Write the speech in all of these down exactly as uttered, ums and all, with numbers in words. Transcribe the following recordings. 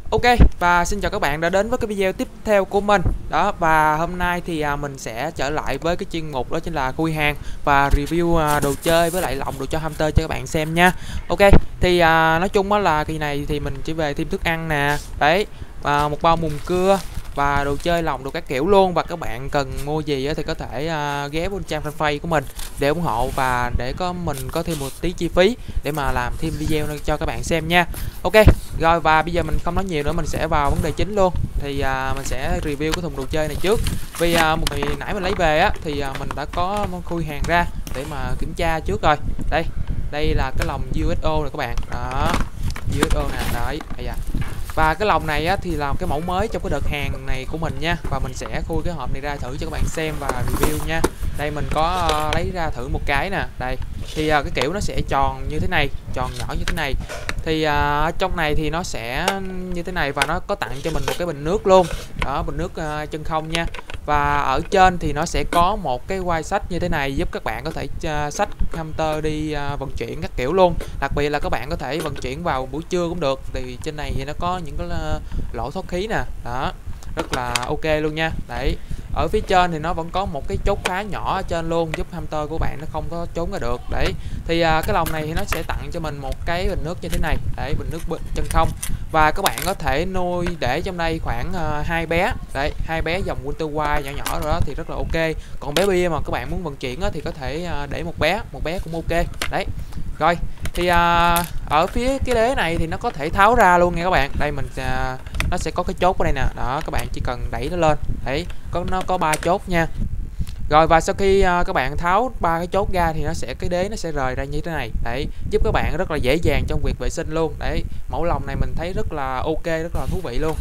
Ok, và xin chào các bạn đã đến với cái video tiếp theo của mình. Đó, và hôm nay thì à, mình sẽ trở lại với cái chuyên mục đó chính là khui hàng và review à, đồ chơi với lại lồng đồ cho hamster cho các bạn xem nha. Ok, thì à, nói chung á là kỳ này thì mình chỉ về thêm thức ăn nè, đấy, và một bao mùng cưa và đồ chơi lồng đồ các kiểu luôn. Và các bạn cần mua gì á, thì có thể à, ghé bên trang fanpage của mình để ủng hộ và để có mình có thêm một tí chi phí để mà làm thêm video cho các bạn xem nha. Ok, rồi và bây giờ mình không nói nhiều nữa, mình sẽ vào vấn đề chính luôn. Thì à, mình sẽ review cái thùng đồ chơi này trước. Vì à, một ngày nãy mình lấy về á thì à, mình đã có khui hàng ra để mà kiểm tra trước rồi. Đây, đây là cái lồng u ét ô này các bạn. Đó, u ét ô nè, đấy. Đây à. Và cái lồng này á, thì là cái mẫu mới trong cái đợt hàng này của mình nha. Và mình sẽ khui cái hộp này ra thử cho các bạn xem và review nha. Đây mình có uh, lấy ra thử một cái nè. Đây, thì uh, cái kiểu nó sẽ tròn như thế này, tròn nhỏ như thế này. Thì uh, trong này thì nó sẽ như thế này. Và nó có tặng cho mình một cái bình nước luôn. Đó, bình nước uh, chân không nha. Và ở trên thì nó sẽ có một cái quai sách như thế này, giúp các bạn có thể uh, xách hamster đi uh, vận chuyển các kiểu luôn. Đặc biệt là các bạn có thể vận chuyển vào buổi trưa cũng được. Thì trên này thì nó có những cái uh, lỗ thoát khí nè. Đó, rất là ok luôn nha. Đấy, ở phía trên thì nó vẫn có một cái chốt khá nhỏ ở trên luôn, giúp hamster của bạn nó không có trốn ra được. Đấy, thì à, cái lồng này thì nó sẽ tặng cho mình một cái bình nước như thế này. Đấy, bình nước chân không. Và các bạn có thể nuôi để trong đây khoảng uh, hai bé. Đấy, hai bé dòng Winter White nhỏ nhỏ rồi đó thì rất là ok. Còn bé bia mà các bạn muốn vận chuyển á, thì có thể uh, để một bé, một bé cũng ok. Đấy, rồi thì à, ở phía cái đế này thì nó có thể tháo ra luôn nha các bạn. Đây mình à, nó sẽ có cái chốt ở đây nè. Đó, các bạn chỉ cần đẩy nó lên. Đấy, có nó có ba chốt nha. Rồi và sau khi à, các bạn tháo ba cái chốt ra thì nó sẽ cái đế nó sẽ rời ra như thế này. Đấy, giúp các bạn rất là dễ dàng trong việc vệ sinh luôn. Đấy, mẫu lồng này mình thấy rất là ok, rất là thú vị luôn.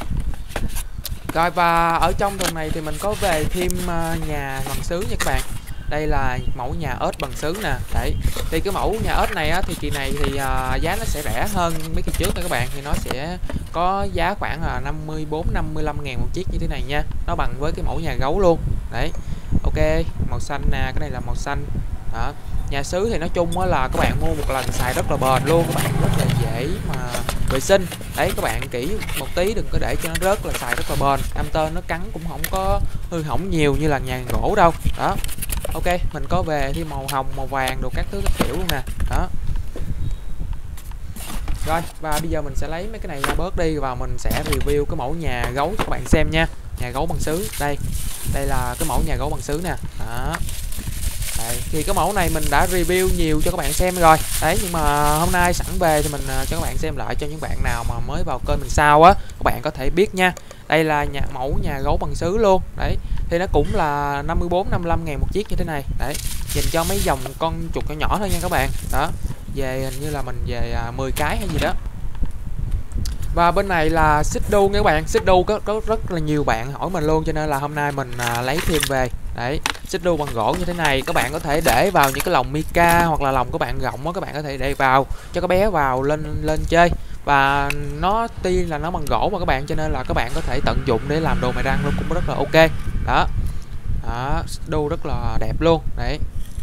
Rồi và ở trong thùng này thì mình có về thêm uh, nhà bằng sứ nha các bạn. Đây là mẫu nhà ếch bằng sứ nè. Đấy, thì cái mẫu nhà ếch này á, thì kỳ này thì uh, giá nó sẽ rẻ hơn mấy kỳ trước nha các bạn. Thì nó sẽ có giá khoảng là năm mươi bốn năm mươi lăm ngàn một chiếc như thế này nha. Nó bằng với cái mẫu nhà gấu luôn. Đấy, ok, màu xanh nè, cái này là màu xanh. Đó, nhà sứ thì nói chung á là các bạn mua một lần xài rất là bền luôn, các bạn rất là dễ mà vệ sinh. Đấy, các bạn kỹ một tí, đừng có để cho nó rớt, là xài rất là bền. Hamster nó cắn cũng không có hư hỏng nhiều như là nhà gỗ đâu. Đó, ok, mình có về thêm màu hồng, màu vàng đồ các thứ các kiểu luôn nè. Đó, rồi và bây giờ mình sẽ lấy mấy cái này ra bớt đi và mình sẽ review cái mẫu nhà gấu cho các bạn xem nha. Nhà gấu bằng sứ. Đây, đây là cái mẫu nhà gấu bằng sứ nè. Đó, đây, thì cái mẫu này mình đã review nhiều cho các bạn xem rồi. Đấy, nhưng mà hôm nay sẵn về thì mình uh, cho các bạn xem lại, cho những bạn nào mà mới vào kênh mình sau á, các bạn có thể biết nha. Đây là nhà mẫu nhà gấu bằng sứ luôn. Đấy, thì nó cũng là năm mươi bốn năm mươi lăm ngàn một chiếc như thế này. Đấy, dành cho mấy dòng con chuột nhỏ nhỏ thôi nha các bạn. Đó, về hình như là mình về uh, mười cái hay gì đó. Và bên này là xích đu nha các bạn. Xích đu có, có rất là nhiều bạn hỏi mình luôn, cho nên là hôm nay mình à, lấy thêm về. Đấy, xích đu bằng gỗ như thế này, các bạn có thể để vào những cái lồng Mica hoặc là lồng các bạn rộng á, các bạn có thể để vào cho các bé vào lên lên chơi. Và nó tuy là nó bằng gỗ mà các bạn, cho nên là các bạn có thể tận dụng để làm đồ mài răng luôn, cũng rất là ok. Đó, đó, xích đu rất là đẹp luôn. Đấy,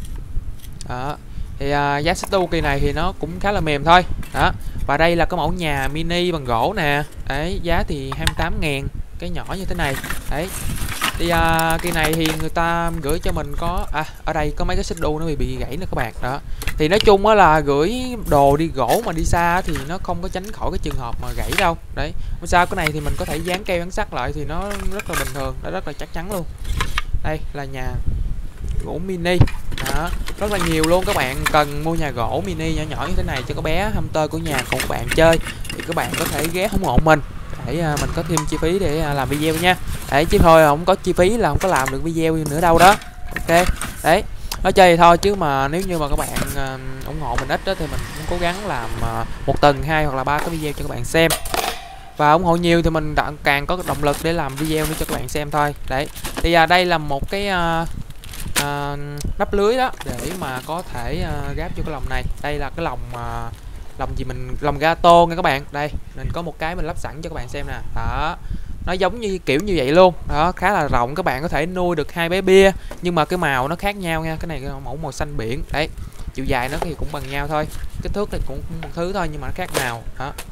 đó, thì à, giá xích đu kỳ này thì nó cũng khá là mềm thôi. Đó, và đây là cái mẫu nhà mini bằng gỗ nè. Đấy, giá thì hai mươi tám ngàn, cái nhỏ như thế này. Đấy, thì à, kỳ này thì người ta gửi cho mình có à, ở đây có mấy cái xích đu nó bị bị gãy nè các bạn. Đó, thì nói chung á là gửi đồ đi gỗ mà đi xa thì nó không có tránh khỏi cái trường hợp mà gãy đâu. Đấy, sao cái này thì mình có thể dán keo dán sắt lại thì nó rất là bình thường, nó rất là chắc chắn luôn. Đây là nhà gỗ mini. Đó, rất là nhiều luôn. Các bạn cần mua nhà gỗ mini nhỏ nhỏ như thế này cho các bé hamster của nhà của các bạn chơi thì các bạn có thể ghé ủng hộ mình để uh, mình có thêm chi phí để uh, làm video nha. Đấy, chứ thôi không có chi phí là không có làm được video nữa đâu đó. Ok, đấy, nói chơi thì thôi, chứ mà nếu như mà các bạn uh, ủng hộ mình ít đó, thì mình cũng cố gắng làm uh, một tuần hai hoặc là ba cái video cho các bạn xem. Và ủng hộ nhiều thì mình càng có động lực để làm video nữa cho các bạn xem thôi. Đấy, thì uh, đây là một cái uh, À, nắp lưới đó để mà có thể uh, gáp cho cái lồng này. Đây là cái lồng uh, lồng gì mình lồng gato nha các bạn. Đây mình có một cái mình lắp sẵn cho các bạn xem nè. Đó, nó giống như kiểu như vậy luôn. Đó, khá là rộng, các bạn có thể nuôi được hai bé bia, nhưng mà cái màu nó khác nhau nha. Cái này cái mẫu màu xanh biển. Đấy, chiều dài nó thì cũng bằng nhau thôi, kích thước thì cũng một thứ thôi nhưng mà nó khác màu. Đó,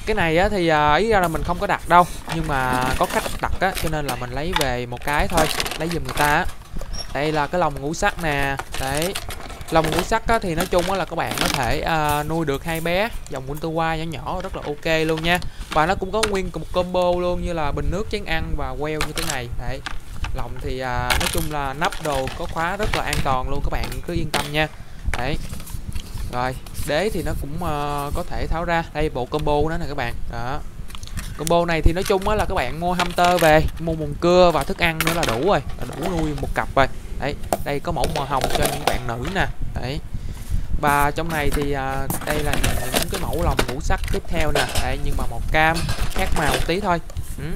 Cái này á thì à, ý ra là mình không có đặt đâu, nhưng mà có khách đặt á, cho nên là mình lấy về một cái thôi, lấy giùm người ta á. Đây là cái lồng ngũ sắc nè. Đấy, lồng ngũ sắc á, thì nói chung á là các bạn có thể à, nuôi được hai bé dòng Winter White nhỏ nhỏ rất là ok luôn nha. Và nó cũng có nguyên một combo luôn, như là bình nước, chén ăn và queo như thế này. Đấy, lồng thì à, nói chung là nắp đồ có khóa rất là an toàn luôn, các bạn cứ yên tâm nha. Đấy, rồi đế thì nó cũng uh, có thể tháo ra. Đây bộ combo đó nè các bạn. Đó, combo này thì nói chung á là các bạn mua hamster về, mua mùng cưa và thức ăn nữa là đủ rồi, là đủ nuôi một cặp rồi. Đấy, đây có mẫu màu hồng cho những bạn nữ nè. Đấy, và trong này thì à, đây là những cái mẫu lồng ngũ sắc tiếp theo nè. Đấy, nhưng mà màu cam khác màu một tí thôi. ừ.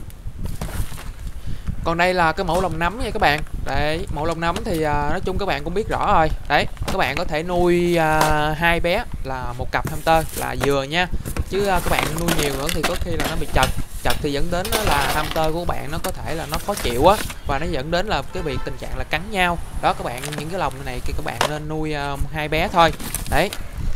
Còn đây là cái mẫu lồng nấm nha các bạn. Đấy, mẫu lồng nấm thì à, nói chung các bạn cũng biết rõ rồi. Đấy, các bạn có thể nuôi à, hai bé là một cặp hamster là vừa nha. Chứ à, các bạn nuôi nhiều nữa thì có khi là nó bị chật. Chật thì dẫn đến là hamster của bạn nó có thể là nó khó chịu á, và nó dẫn đến là cái việc tình trạng là cắn nhau. Đó các bạn, những cái lồng này thì các bạn nên nuôi à, hai bé thôi. Đấy,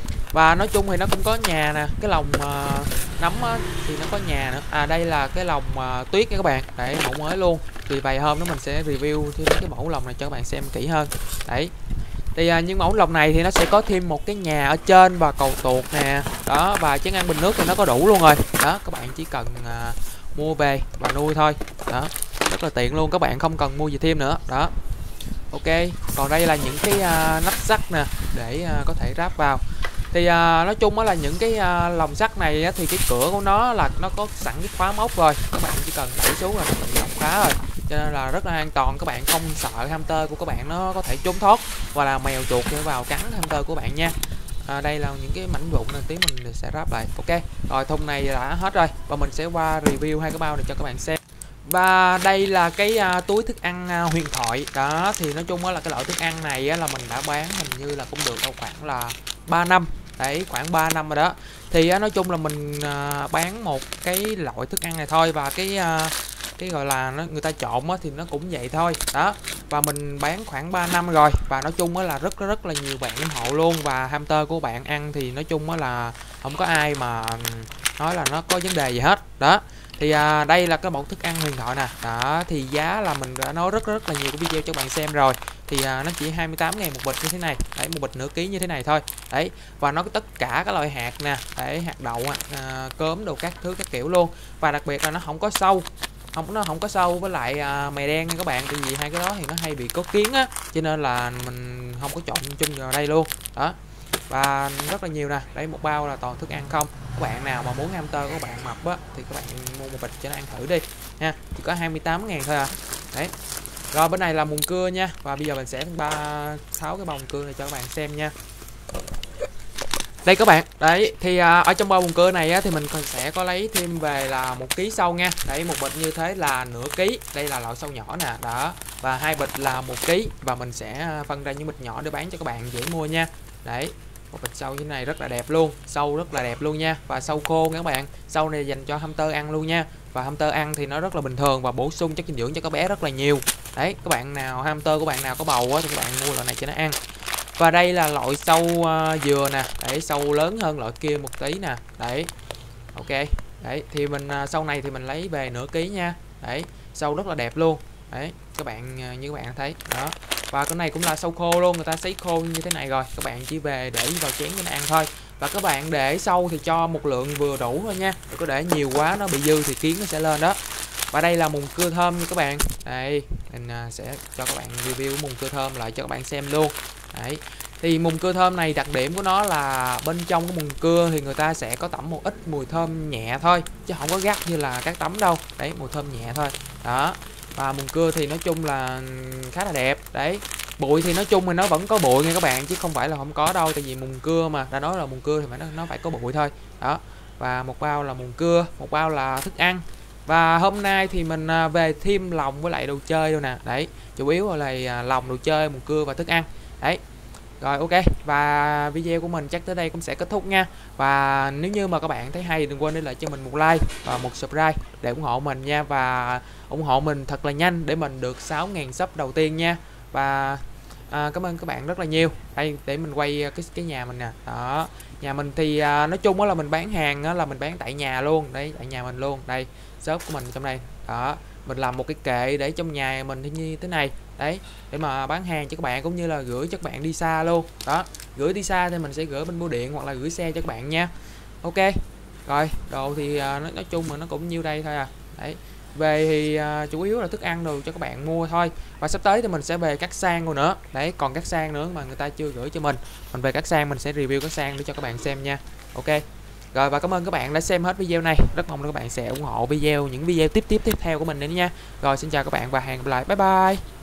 và nói chung thì nó cũng có nhà nè. Cái lồng uh, nấm á, thì nó có nhà nữa. À đây là cái lồng uh, tuyết nha các bạn. Đấy, mẫu mới luôn. Thì vài hôm nữa mình sẽ review thêm cái mẫu lồng này cho các bạn xem kỹ hơn. Đấy, thì uh, những mẫu lồng này thì nó sẽ có thêm một cái nhà ở trên và cầu tuột nè. Đó, và chén ăn bình nước thì nó có đủ luôn rồi. Đó, các bạn chỉ cần uh, mua về và nuôi thôi. Đó, rất là tiện luôn, các bạn không cần mua gì thêm nữa. Đó, ok. Còn đây là những cái uh, nắp sắt nè, để uh, có thể ráp vào. Thì à, nói chung á là những cái à, lồng sắt này á, thì cái cửa của nó là nó có sẵn cái khóa móc rồi, các bạn chỉ cần đẩy xuống là nó tự động khóa rồi, cho nên là rất là an toàn. Các bạn không sợ hamster của các bạn nó có thể trốn thoát hoặc là mèo chuột để vào cắn hamster của bạn nha. À, đây là những cái mảnh vụn nên tí mình sẽ ráp lại. Ok, rồi thùng này đã hết rồi và mình sẽ qua review hai cái bao này cho các bạn xem. Và đây là cái uh, túi thức ăn uh, huyền thoại. Đó, thì nói chung là cái loại thức ăn này á, là mình đã bán hình như là cũng được đâu khoảng là ba năm. Đấy, khoảng ba năm rồi đó. Thì á, nói chung là mình uh, bán một cái loại thức ăn này thôi. Và cái uh, cái gọi là nó, người ta trộn á, thì nó cũng vậy thôi. Đó, và mình bán khoảng ba năm rồi. Và nói chung á, là rất rất là nhiều bạn ủng hộ luôn. Và hamster của bạn ăn thì nói chung á, là không có ai mà nói là nó có vấn đề gì hết. Đó, thì à, đây là cái mẫu thức ăn huyền thoại nè. Đó, thì giá là mình đã nói rất rất là nhiều cái video cho bạn xem rồi. Thì à, nó chỉ hai mươi tám ngàn một bịch như thế này. Đấy, một bịch nửa ký như thế này thôi. Đấy, và nó có tất cả các loại hạt nè. Đấy, hạt đậu, à, cớm đồ các thứ các kiểu luôn. Và đặc biệt là nó không có sâu. Không, nó không có sâu với lại à, mè đen nha các bạn. Tại vì hai cái đó thì nó hay bị có kiến á, cho nên là mình không có chọn chung vào đây luôn. Đó, và rất là nhiều nè. Đấy, một bao là toàn thức ăn không. Các bạn nào mà muốn hamster của các bạn mập á, thì các bạn mua một bịch cho nó ăn thử đi nha. Chỉ có hai mươi tám ngàn thôi à. Đấy, rồi bên này là mùng cưa nha. Và bây giờ mình sẽ ba tháo cái bao mùng cưa này cho các bạn xem nha. Đây các bạn, đấy thì à, ở trong bao mùng cưa này á, thì mình sẽ có lấy thêm về là một ký sâu nha. Đấy, một bịch như thế là nửa ký. Đây là loại sâu nhỏ nè. Đó, và hai bịch là một ký. Và mình sẽ phân ra những bịch nhỏ để bán cho các bạn dễ mua nha. Đấy, một bịch sâu như thế này rất là đẹp luôn. Sâu rất là đẹp luôn nha. Và sâu khô nha các bạn. Sâu này dành cho hamster ăn luôn nha. Và hamster ăn thì nó rất là bình thường và bổ sung chất dinh dưỡng cho các bé rất là nhiều. Đấy, các bạn nào hamster của bạn nào có bầu á, thì các bạn mua loại này cho nó ăn. Và đây là loại sâu uh, dừa nè. Đấy, sâu lớn hơn loại kia một tí nè. Đấy, ok. Đấy, thì mình uh, sâu này thì mình lấy về nửa ký nha. Đấy, sâu rất là đẹp luôn. Đấy, các bạn uh, như các bạn thấy đó. Và cái này cũng là sâu khô luôn, người ta sấy khô như thế này rồi. Các bạn chỉ về để vào chén cho nó ăn thôi. Và các bạn để sâu thì cho một lượng vừa đủ thôi nha. Đừng có để nhiều quá nó bị dư thì kiến nó sẽ lên đó. Và đây là mùng cưa thơm nha các bạn. Đây, mình uh, sẽ cho các bạn review mùng cưa thơm lại cho các bạn xem luôn. Đấy, thì mùng cưa thơm này đặc điểm của nó là bên trong cái mùng cưa thì người ta sẽ có tẩm một ít mùi thơm nhẹ thôi, chứ không có gắt như là các tấm đâu. Đấy, mùi thơm nhẹ thôi. Đó, và mùng cưa thì nói chung là khá là đẹp. Đấy, bụi thì nói chung thì nó vẫn có bụi nha các bạn, chứ không phải là không có đâu. Tại vì mùng cưa mà, đã nói là mùng cưa thì phải nó, nó phải có bụi thôi. Đó, và một bao là mùng cưa, một bao là thức ăn. Và hôm nay thì mình về thêm lồng với lại đồ chơi đâu nè. Đấy, chủ yếu là lồng, đồ chơi, mùng cưa và thức ăn. Đấy, rồi ok, và video của mình chắc tới đây cũng sẽ kết thúc nha. Và nếu như mà các bạn thấy hay, đừng quên để lại cho mình một like và một subscribe để ủng hộ mình nha. Và ủng hộ mình thật là nhanh để mình được sáu ngàn sub đầu tiên nha. Và À, cảm ơn các bạn rất là nhiều. Đây để mình quay cái cái nhà mình nè. Đó, nhà mình thì à, nói chung á là mình bán hàng á, là mình bán tại nhà luôn. Đấy, tại nhà mình luôn. Đây, shop của mình trong đây. Đó, mình làm một cái kệ để trong nhà mình như thế này. Đấy, để mà bán hàng cho các bạn cũng như là gửi cho các bạn đi xa luôn. Đó, gửi đi xa thì mình sẽ gửi bên bưu điện hoặc là gửi xe cho các bạn nha. Ok. Rồi, đồ thì à, nói, nói chung là nó cũng nhiêu đây thôi à. Đấy. Về thì à, chủ yếu là thức ăn đồ cho các bạn mua thôi. Và sắp tới thì mình sẽ về các sang luôn nữa. Đấy, còn các sang nữa mà người ta chưa gửi cho mình. Mình về các sang mình sẽ review các sang để cho các bạn xem nha. Ok. Rồi và cảm ơn các bạn đã xem hết video này. Rất mong là các bạn sẽ ủng hộ video những video tiếp tiếp tiếp theo của mình nữa nha. Rồi xin chào các bạn và hẹn gặp lại. Bye bye.